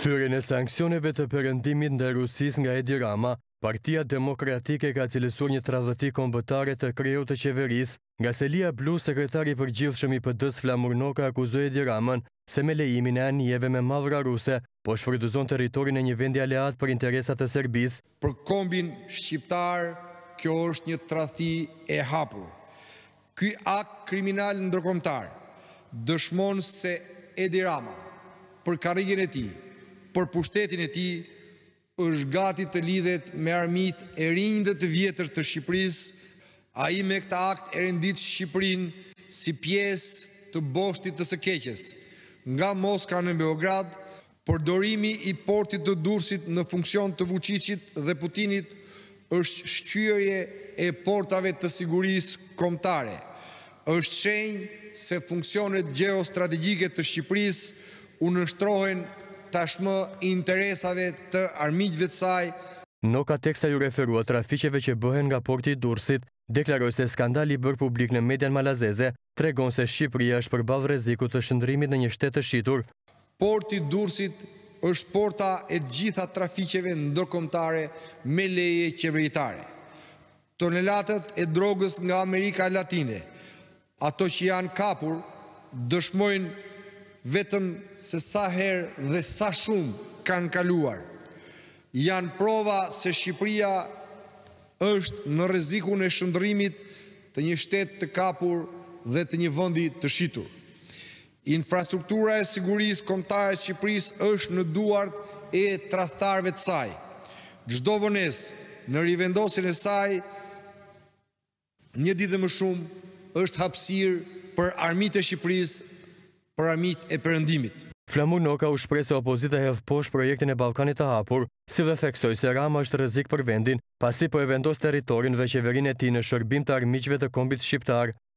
Thyrjen e sanksioneve të perëndimit ndaj Rusisë nga Edi Rama, Partia Demokratike ka cilësuar një tradhti kombëtare të kreu të qeverisë, nga Selia Blu, sekretari i përgjithshëm i PD-s Flamur Noka akuzoi Edi Ramën se me lejimin e anijeve me mallra ruse, po shfrytëzon territorin e një vendi aleat për interesat të Serbisë. Për kombin shqiptar, kjo është një tradhti e hapur. Ky akt kriminal ndërkombëtar dëshmon se Edi Rama, për karrierën e tij, për pushtetin e tij, është gati të lidhet me armit e rinj dhe të vjetër të Shqipërisë. Ai me këtë akt e rendit Shqipërinë si pjesë të boshtit të së keqes. Nga Moska në Beograd, përdorimi i portit të Durrësit në funksion të Vučićit dhe Putinit është shqyrje e portave të sigurisë kombëtare. Është shenjë se funksionet gjeostrategjike të Shqipërisë u nështrohen tashmë interesave të armiqve të saj. Noka teksa ju referua trafiqeve që bëhen nga porti i Durrësit, deklaroi se skandali i bërë publik në median malazeze tregon se Shqipëria është përballë rrezikut të shndërrimit në një shtet të shitur. Porti i Durrësit është porta e gjitha trafiqeve ndërkombëtare me leje qeveritare. Tonelatët e drogës nga Amerika Latine, ato që janë kapur, dëshmojnë vetëm se sa herë dhe sa shumë kanë kaluar. Janë prova se Shqipëria është në rrezikun e shndërrimit të një shteti të kapur dhe të një vendi të shitur. Infrastruktura e sigurisë kombëtare e Shqipërisë është në duart e tradhtarëve të saj. Çdo vonesë në rivendosjen e saj, një ditë më shumë është hapësirë për armiqtë e Shqipërisë, për armiqtë e perëndimit. Flamur Noka u shpreh se opozita hedh poshtë projektin e Ballkanit të hapur, si dhe theksoi se Rama është rrezik për vendin, pasi po e vendos territorin dhe qeverinë e tij në shërbim të armiqve të kombit shqiptar.